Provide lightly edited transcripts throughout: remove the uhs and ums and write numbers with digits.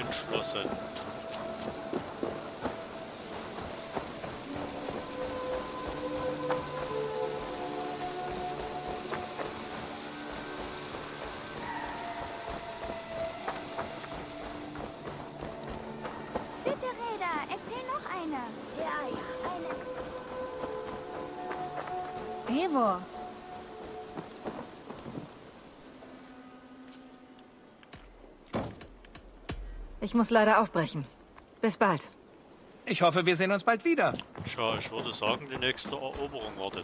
entschlossen. Bitte, Räder, erzähl noch eine. Ja, eine. Eivor. Ich muss leider aufbrechen. Bis bald. Ich hoffe, wir sehen uns bald wieder. Tja, ich würde sagen, die nächste Eroberung wartet.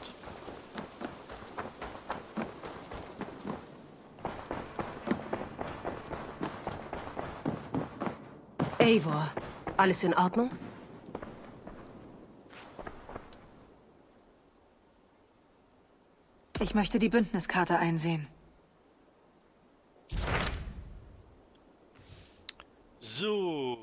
Eivor, alles in Ordnung? Ich möchte die Bündniskarte einsehen. So.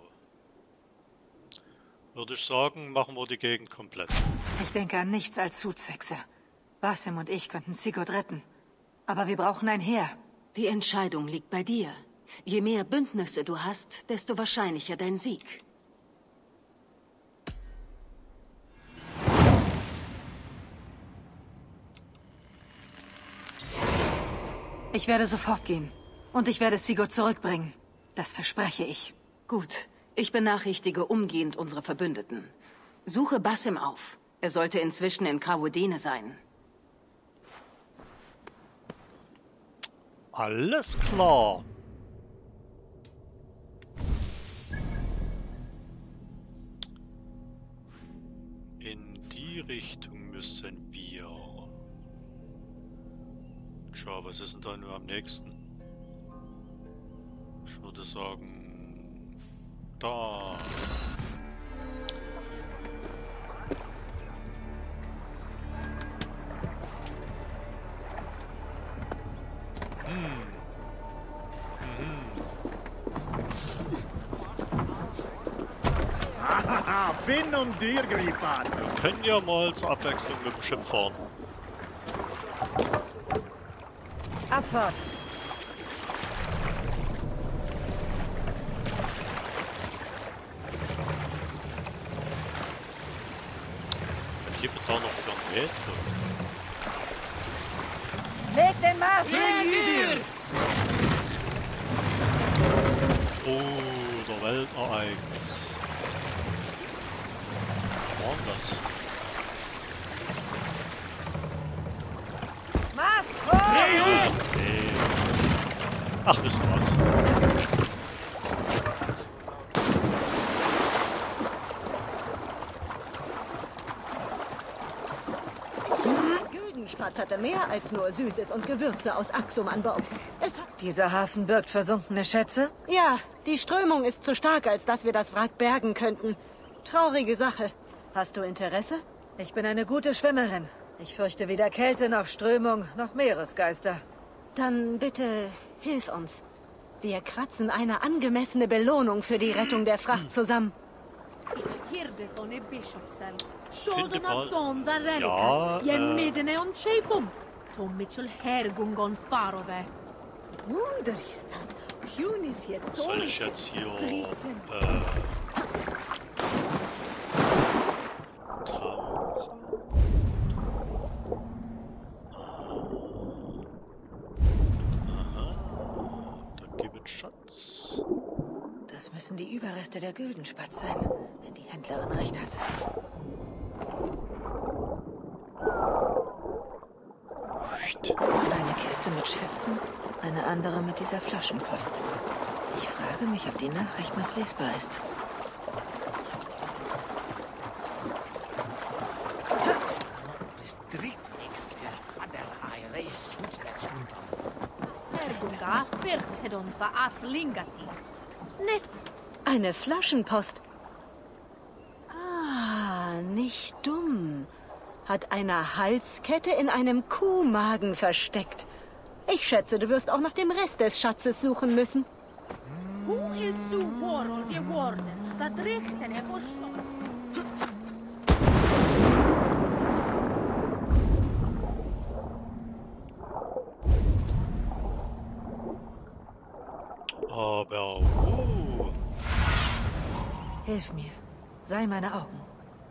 Würde ich sagen, machen wir die Gegend komplett. Ich denke an nichts als Zuzexe. Basim und ich könnten Sigurd retten. Aber wir brauchen ein Heer. Die Entscheidung liegt bei dir. Je mehr Bündnisse du hast, desto wahrscheinlicher dein Sieg. Ich werde sofort gehen. Und ich werde Sigurd zurückbringen. Das verspreche ich. Gut, ich benachrichtige umgehend unsere Verbündeten. Suche Basim auf. Er sollte inzwischen in Kawodene sein. Alles klar. In die Richtung müssen wir. Tja, was ist denn da nur am nächsten? Ich würde sagen, da. Finn und dir, Gripan. Wir können ja mal zur Abwechslung mit dem Schiff fahren. Abfahrt! Was gibt es da noch für ein Rätsel? Leg den Mast! Oh, der Weltereignis. Was war denn das? Mast hoch! Nee. Ach, wisst ihr was? Güldenspatz hatte mehr als nur Süßes und Gewürze aus Axum an Bord. Dieser Hafen birgt versunkene Schätze? Ja, die Strömung ist zu stark, als dass wir das Wrack bergen könnten. Traurige Sache. Hast du Interesse? Ich bin eine gute Schwimmerin. Ich fürchte weder Kälte noch Strömung noch Meeresgeister. Dann bitte hilf uns. Wir kratzen eine angemessene Belohnung für die Rettung der Fracht zusammen. Finde bald. Soll ich jetzt hier tauchen? Aha. Da gibt es Schatz. Das müssen die Überreste der Güldenspatz sein, wenn die Händlerin recht hat. Eine Kiste mit Schätzen, eine andere mit dieser Flaschenpost. Ich frage mich, ob die Nachricht noch lesbar ist. Eine Flaschenpost. Ah, nicht dumm. Hat eine Halskette in einem Kuhmagen versteckt. Ich schätze, du wirst auch nach dem Rest des Schatzes suchen müssen. Aber wo? Hilf mir. Sei meine Augen.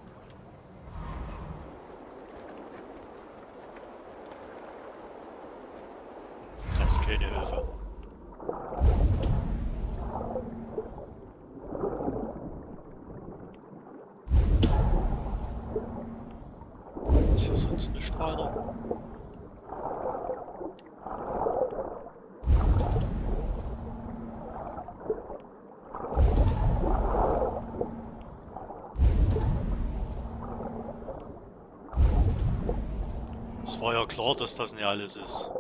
Das ist keine Hilfe. Ist hier sonst nicht weiter? Es war ja klar, dass das nicht alles ist.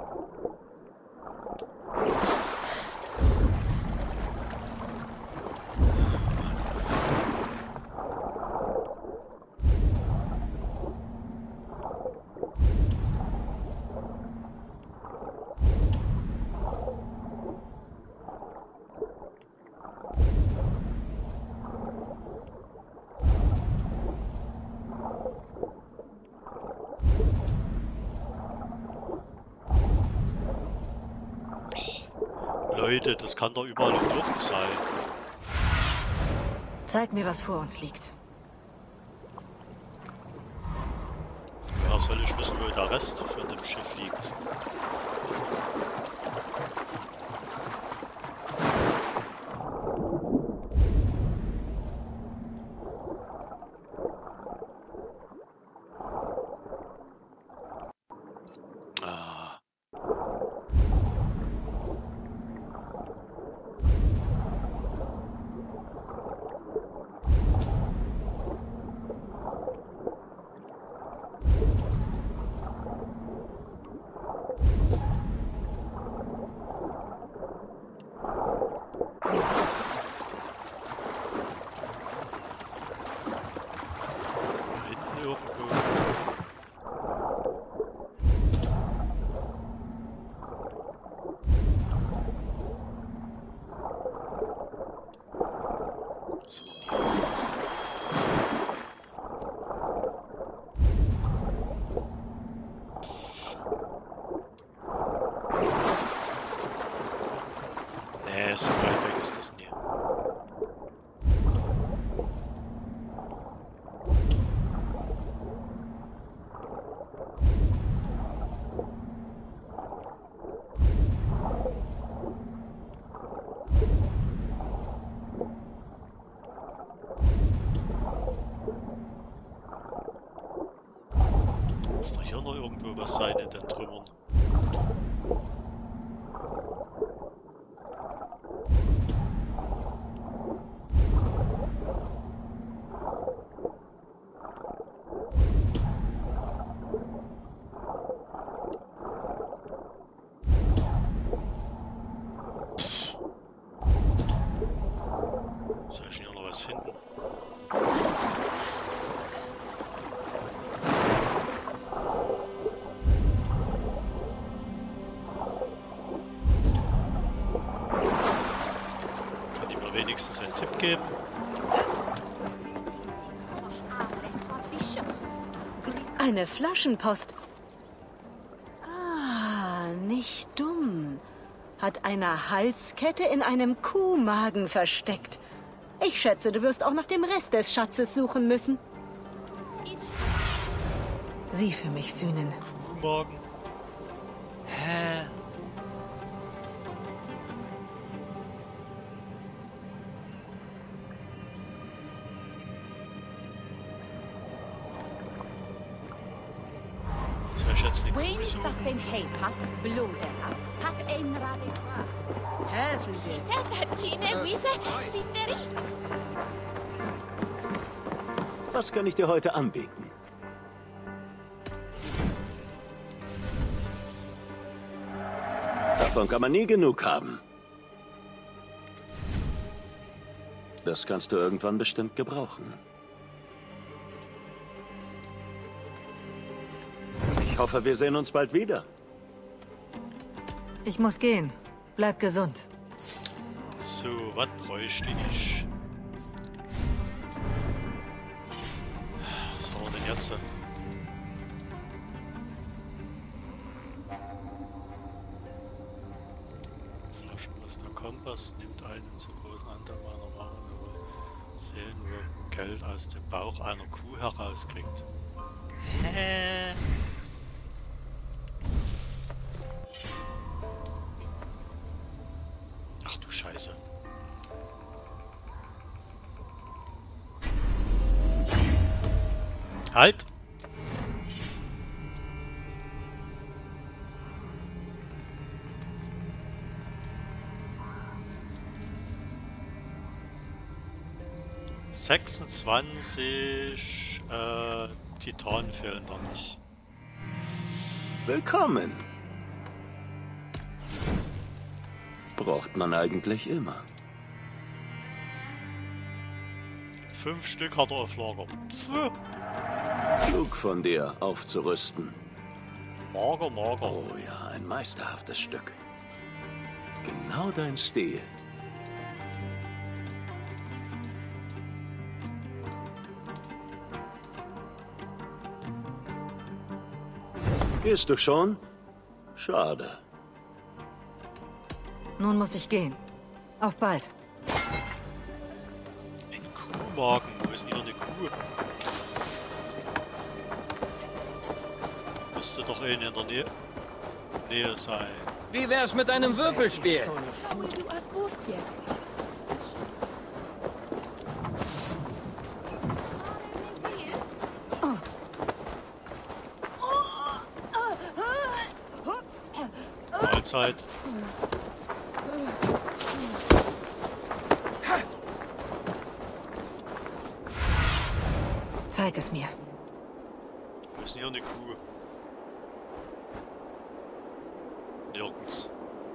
Leute, das kann doch überall im Luft sein. Zeig mir, was vor uns liegt. Ja, soll ich wissen, wo der Rest von dem Schiff liegt? Ah. Hinten irgendwo. So, nee, so weit weg ist das nie. Muss doch hier noch irgendwo was sein in den Trümmern. Soll ich hier noch was finden? Kann ich mir wenigstens einen Tipp geben? Eine Flaschenpost. Ah, nicht dumm. Hat eine Halskette in einem Kuhmagen versteckt. Ich schätze, du wirst auch nach dem Rest des Schatzes suchen müssen. Sieh für mich, Sühnen. Kuhmagen? Hä? Soll ich jetzt die Kuh Wayne suchen? stappen hej pas blodera. Hath en radikal. Tine Wise sitter i. Was kann ich dir heute anbieten? Davon kann man nie genug haben. Das kannst du irgendwann bestimmt gebrauchen. Ich hoffe, wir sehen uns bald wieder. Ich muss gehen. Bleib gesund. So, was bräuchte ich? Was haben wir denn jetzt? Flaschenmeister Kompass nimmt einen zu großen Anteil meiner Ware. Sehen, wo man Geld aus dem Bauch einer Kuh herauskriegt. Hä? Ach du Scheiße. Halt! Titan fehlen da noch. Willkommen. Braucht man eigentlich immer. 5 Stück hat er auf Lager. Puh. Klug von dir, aufzurüsten. Mager, mager. Oh ja, ein meisterhaftes Stück. Genau dein Stil. Gehst du schon? Schade. Nun muss ich gehen. Auf bald. Ein Kuhmagen. Wo ist denn hier eine Kuh? Müsste doch eine in der Nähe sein. Wie wär's mit einem Würfelspiel? Du hast Brust jetzt. Mahlzeit. Zeig es mir. Wo ist denn hier eine Kuh? Nirgends.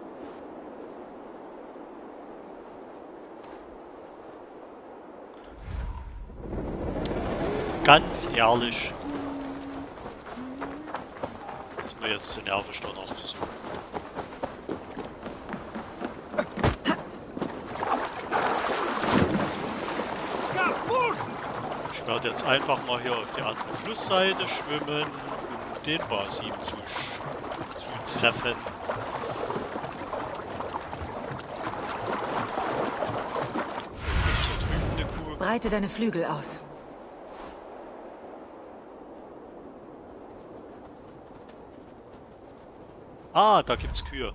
Ganz ehrlich. Ist mir jetzt zu nervig, danach zu suchen. Ich werde jetzt einfach mal hier auf die andere Flussseite schwimmen, um den Basim zu treffen. Gibt's hier drüben eine Kuh? Breite deine Flügel aus. Ah, da gibt's Kühe.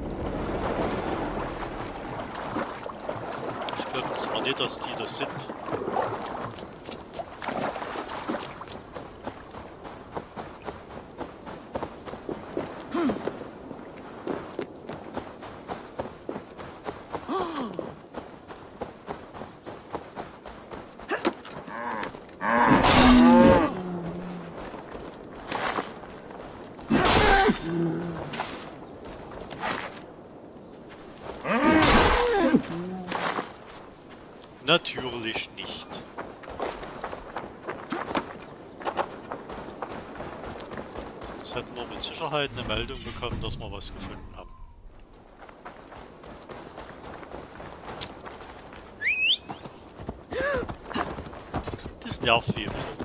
Ich glaube zwar nicht, dass die das sind. Natürlich nicht. Jetzt hätten wir mit Sicherheit eine Meldung bekommen, dass wir was gefunden haben. Das nervt wie immer so.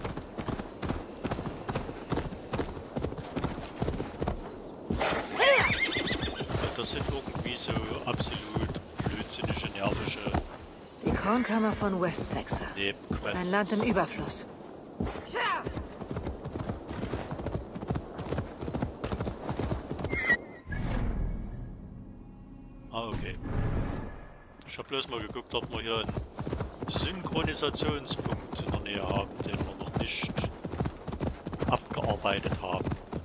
Das sind irgendwie so absolut blödsinnige, nervische Die Kornkammer von Westsaxor. Nebenquests. Ein Land im Überfluss. Ah, okay. Ich habe bloß mal geguckt, ob wir hier einen Synchronisationspunkt in der Nähe haben, den wir noch nicht abgearbeitet haben.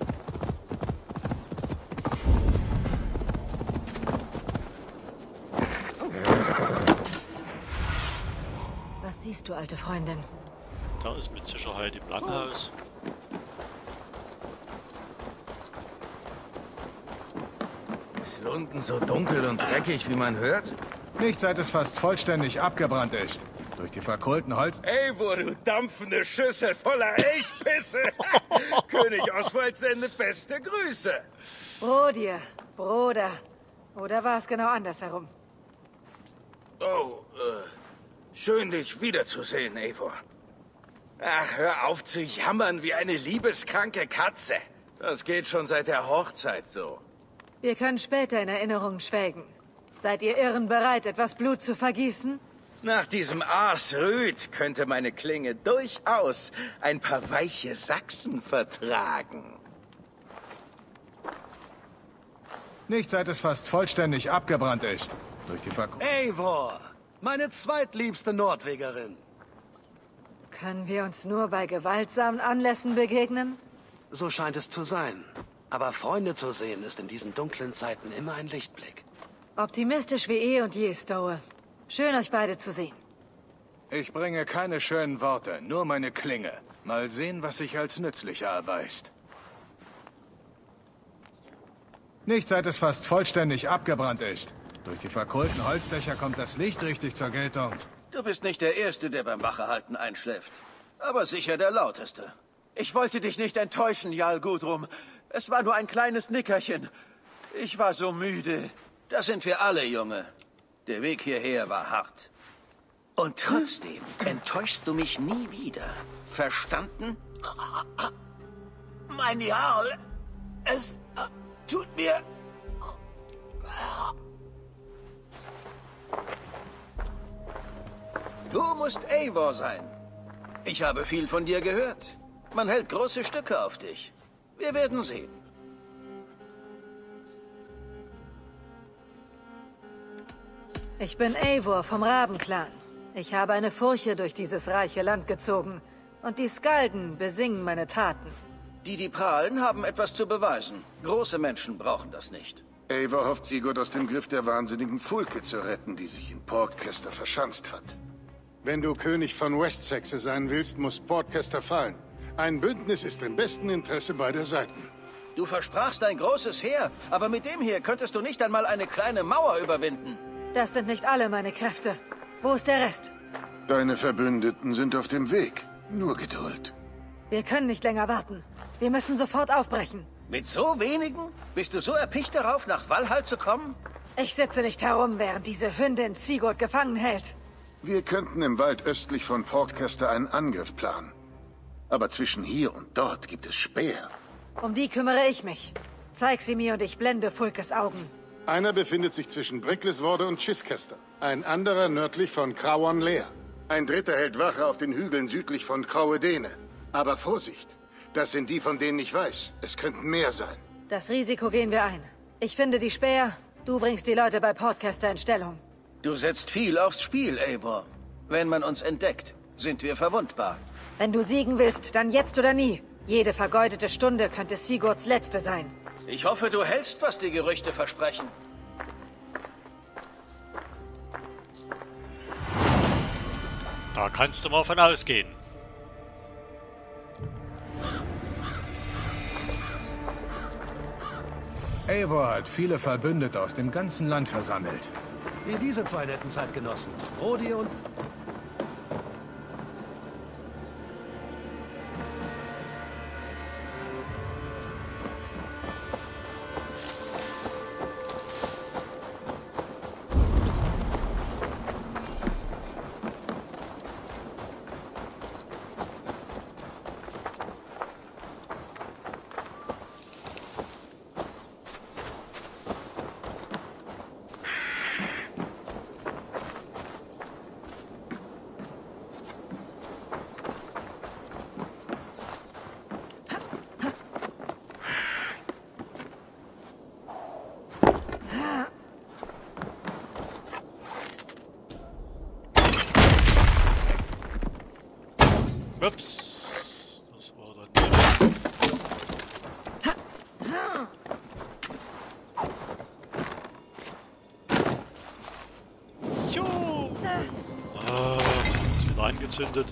Was siehst du, alte Freundin? Da ist mit Sicherheit im Langhaus. Ist hier unten so dunkel und dreckig, wie man hört? Nicht seit es fast vollständig abgebrannt ist. Durch die verkohlten Holz... Eivor, du dampfende Schüssel voller Elchpisse! König Oswald sendet beste Grüße! Brodir, Bruder. Oder war es genau andersherum? Oh, schön dich wiederzusehen, Eivor. Ach, hör auf zu jammern wie eine liebeskranke Katze. Das geht schon seit der Hochzeit so. Wir können später in Erinnerungen schwelgen. Seid ihr Irren bereit, etwas Blut zu vergießen? Nach diesem Aasrüd könnte meine Klinge durchaus ein paar weiche Sachsen vertragen. Nicht seit es fast vollständig abgebrannt ist. Durch die Eivor, meine zweitliebste Nordwegerin. Können wir uns nur bei gewaltsamen Anlässen begegnen? So scheint es zu sein. Aber Freunde zu sehen, ist in diesen dunklen Zeiten immer ein Lichtblick. Optimistisch wie eh und je, Stowe. Schön, euch beide zu sehen. Ich bringe keine schönen Worte, nur meine Klinge. Mal sehen, was sich als nützlicher erweist. Nicht seit es fast vollständig abgebrannt ist. Durch die verkohlten Holzdächer kommt das Licht richtig zur Geltung. Du bist nicht der Erste, der beim Wachehalten einschläft. Aber sicher der Lauteste. Ich wollte dich nicht enttäuschen, Jarl Gudrun. Es war nur ein kleines Nickerchen. Ich war so müde. Das sind wir alle, Junge. Der Weg hierher war hart. Und trotzdem enttäuschst du mich nie wieder. Verstanden? Mein Jarl, es tut mir... Du musst Eivor sein. Ich habe viel von dir gehört. Man hält große Stücke auf dich. Wir werden sehen. Ich bin Eivor vom Rabenclan. Ich habe eine Furche durch dieses reiche Land gezogen. Und die Skalden besingen meine Taten. Die prahlen, haben etwas zu beweisen. Große Menschen brauchen das nicht. Eivor hofft, Sigurd aus dem Griff der wahnsinnigen Fulke zu retten, die sich in Portcaster verschanzt hat. Wenn du König von Westsaxe sein willst, muss Portcaster fallen. Ein Bündnis ist im besten Interesse beider Seiten. Du versprachst ein großes Heer, aber mit dem hier könntest du nicht einmal eine kleine Mauer überwinden. Das sind nicht alle meine Kräfte. Wo ist der Rest? Deine Verbündeten sind auf dem Weg. Nur Geduld. Wir können nicht länger warten. Wir müssen sofort aufbrechen. Mit so wenigen? Bist du so erpicht darauf, nach Valhall zu kommen? Ich sitze nicht herum, während diese Hündin Sigurd gefangen hält. Wir könnten im Wald östlich von Portcaster einen Angriff planen. Aber zwischen hier und dort gibt es Speer. Um die kümmere ich mich. Zeig sie mir und ich blende Fulkes Augen. Einer befindet sich zwischen Bricklesworde und Chichester. Ein anderer nördlich von Crawan Leer. Ein dritter hält Wache auf den Hügeln südlich von Crauedene. Aber Vorsicht! Das sind die, von denen ich weiß. Es könnten mehr sein. Das Risiko gehen wir ein. Ich finde die Späher, du bringst die Leute bei Portcaster in Stellung. Du setzt viel aufs Spiel, Eivor. Wenn man uns entdeckt, sind wir verwundbar. Wenn du siegen willst, dann jetzt oder nie. Jede vergeudete Stunde könnte Sigurds letzte sein. Ich hoffe, du hältst, was die Gerüchte versprechen. Da kannst du mal von ausgehen. Eivor hat viele Verbündete aus dem ganzen Land versammelt. Wie diese zwei netten Zeitgenossen. Rodi und... Ups, das war dann nicht. Jo! Ist wieder angezündet.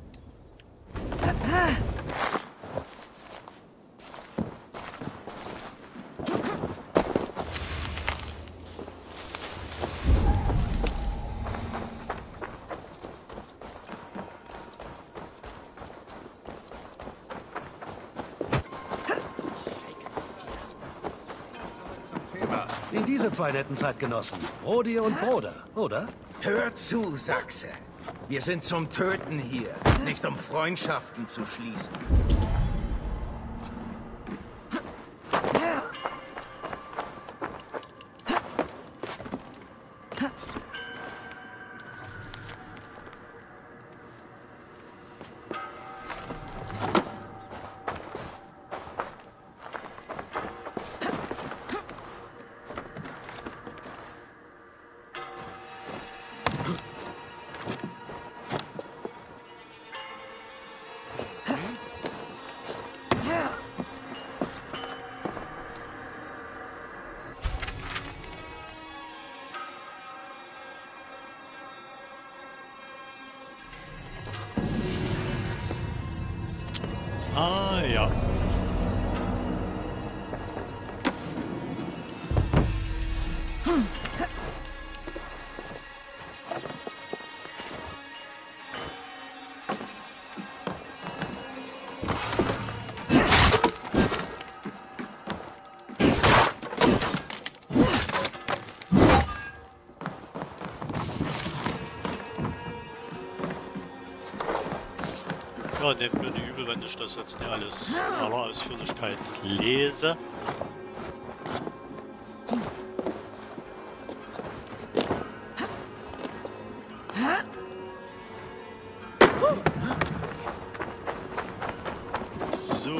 Wie diese zwei netten Zeitgenossen. Rodi und Broder, oder? Hör zu, Sachse. Wir sind zum Töten hier, nicht um Freundschaften zu schließen. Ah, ja. Ja, nehmt mir nicht übel, wenn ich das jetzt nicht alles in aller Ausführlichkeit lese. So.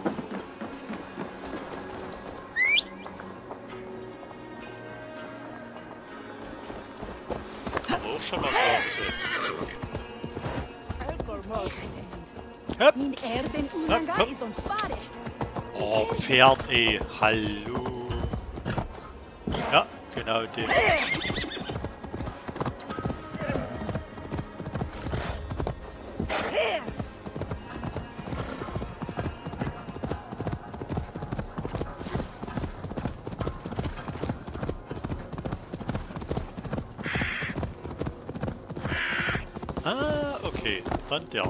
Aber auch schon mal vorgesehen. Hopp. Hopp, hopp. Oh, Pferd, ey. Hallo. Ja, genau den. Ah, okay. Dann der.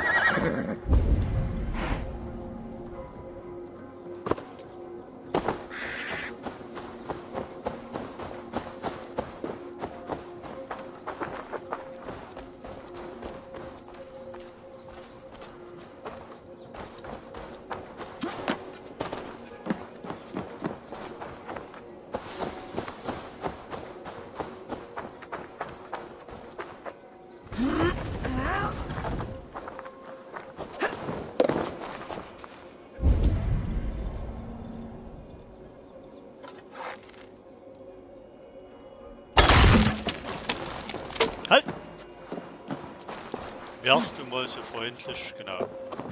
Halt! Wärst du mal so freundlich, genau.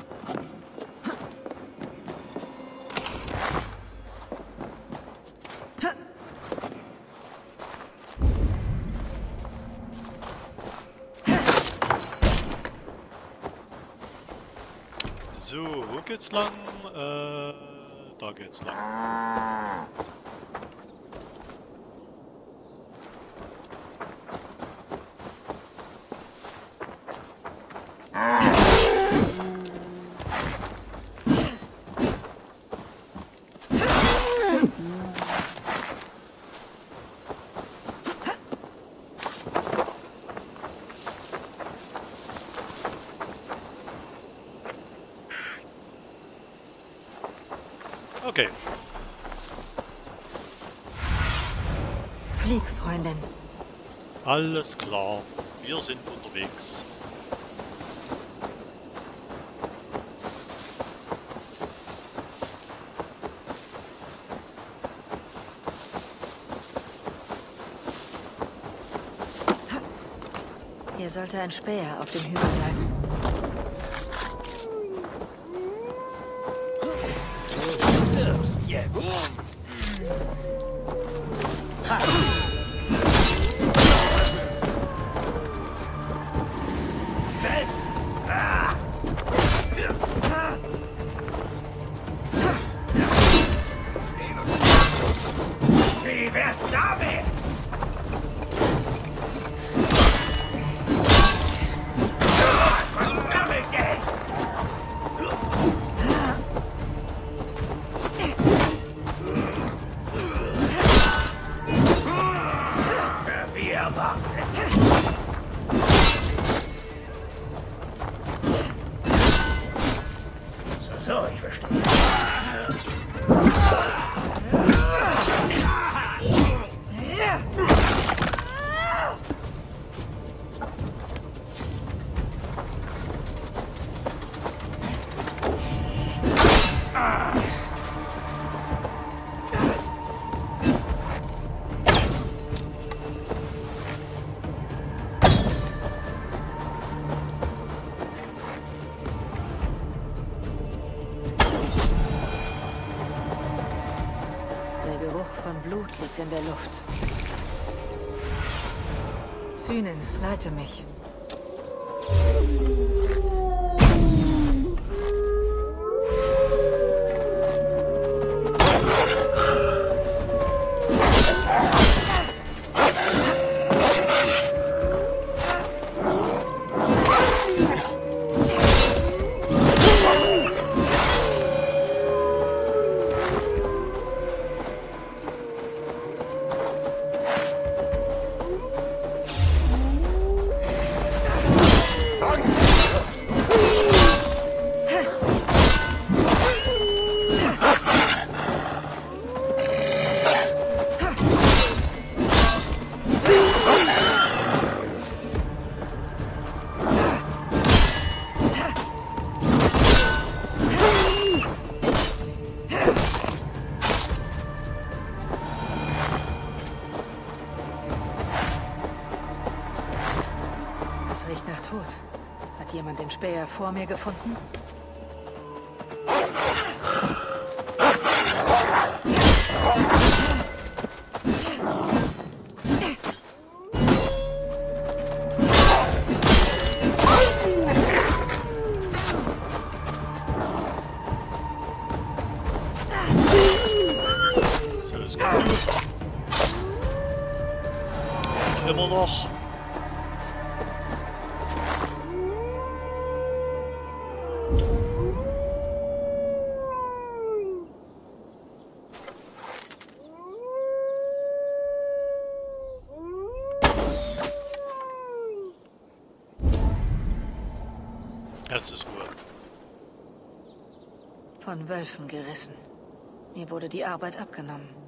So, wo geht's lang? Da geht's lang. Okay. Flieg, Freundin. Alles klar. Wir sind unterwegs. Hier sollte ein Späher auf dem Hügel sein. Jetzt. Wie wär's damit? So, ich verstehe. Der Geruch von Blut liegt in der Luft. Sühnen, leite mich. Das riecht nach Tod. Hat jemand den Späher vor mir gefunden? So ist gut. Immer noch. Jetzt ist Ruhe. Von Wölfen gerissen. Mir wurde die Arbeit abgenommen.